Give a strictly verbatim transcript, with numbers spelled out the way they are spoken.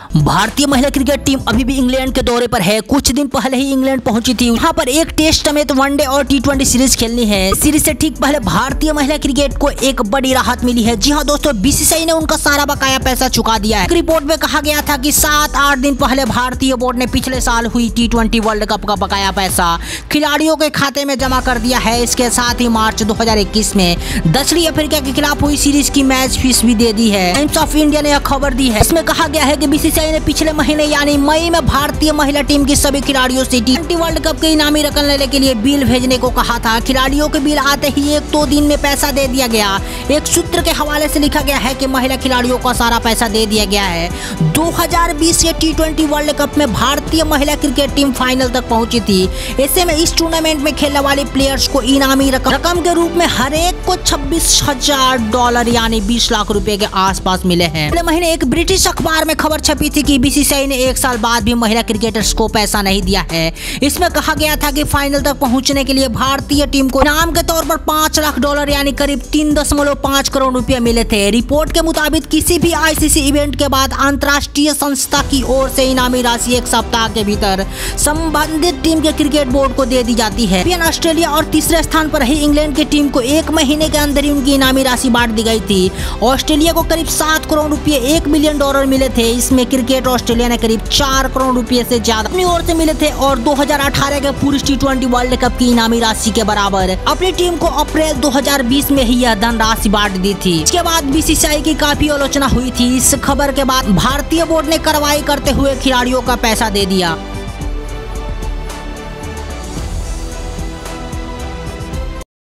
भारतीय महिला cricket team अभी भी इंग्लैंड के दौरे पर है। कुछ दिन पहले ही इंग्लैंड पहुंची थी। यहाँ पर एक टेस्ट समेत वनडे और टी ट्वेंटी सीरीज खेलनी है। सीरीज से ठीक पहले भारतीय महिला क्रिकेट को एक बड़ी राहत मिली है। जी हाँ दोस्तों, बीसीसीआई ने उनका सारा बकाया पैसा चुका दिया है। एक रिपोर्ट में कहा गया था कि सात आठ दिन पहले भारतीय बोर्ड ने पिछले साल हुई टी ट्वेंटी वर्ल्ड कप का बकाया पैसा खिलाड़ियों के खाते में जमा कर दिया है। इसके साथ ही मार्च दो हजार इक्कीस में दक्षिणी अफ्रीका के खिलाफ हुई सीरीज की मैच फीस भी दे दी है। टाइम्स ऑफ इंडिया ने यह खबर दी है। इसमें कहा गया है कि बीसीसीआई ने पिछले महीने यानी मई में भारतीय महिला टीम की सभी खिलाड़ियों से टी ट्वेंटी वर्ल्ड कप के इनामी रकम लेने के लिए बिल भेजने को कहा था। खिलाड़ियों के बिल आते ही एक दो दिन में पैसा दे दिया गया। एक सूत्र के हवाले से लिखा गया है कि महिला खिलाड़ियों को सारा पैसा दे दिया गया है। दो हजार बीस के टी ट्वेंटी वर्ल्ड कप में भारतीय महिला क्रिकेट टीम फाइनल तक पहुंची थी। ऐसे में इस टूर्नामेंट में खेलने वाले प्लेयर्स को इनामी रकम रकम के रूप में हर एक को छब्बीस हजार डॉलर यानी बीस लाख रुपए के आसपास मिले हैं। पिछले महीने एक ब्रिटिश अखबार में खबर छपी थी कि बीसीसीआई ने एक साल बाद भी महिला क्रिकेटर्स को पैसा नहीं दिया है। इसमें कहा गया था कि फाइनल तक पहुंचने के लिए भारतीय टीम को इनाम के तौर पर पाँच लाख डॉलर यानी करीब तीन दशमलव पाँच करोड़ रुपए मिले थे। रिपोर्ट के मुताबिक किसी भी आईसीसी इवेंट के बाद अंतर्राष्ट्रीय संस्था की ओर से इनामी राशि एक सप्ताह के भीतर संबंधित टीम के क्रिकेट बोर्ड को दे दी जाती है। ऑस्ट्रेलिया और तीसरे स्थान पर रही इंग्लैंड की टीम को एक महीने के अंदर ही उनकी इनामी राशि बांट दी गई थी। ऑस्ट्रेलिया को करीब सात करोड़ रुपए एक मिलियन डॉलर मिले थे। इसमें क्रिकेट ऑस्ट्रेलिया ने करीब चार करोड़ रुपए से ज्यादा अपनी ओर से मिले थे और दो हजार अठारह के पुरुष टी ट्वेंटी वर्ल्ड कप की इनामी राशि के बराबर अपनी टीम को अप्रैल दो हजार बीस में ही यह धनराशि बांट दी थी। इसके बाद बीसीसीआई की काफी आलोचना हुई थी। इस खबर के बाद भारतीय बोर्ड ने कार्रवाई करते हुए खिलाड़ियों का पैसा दे दिया।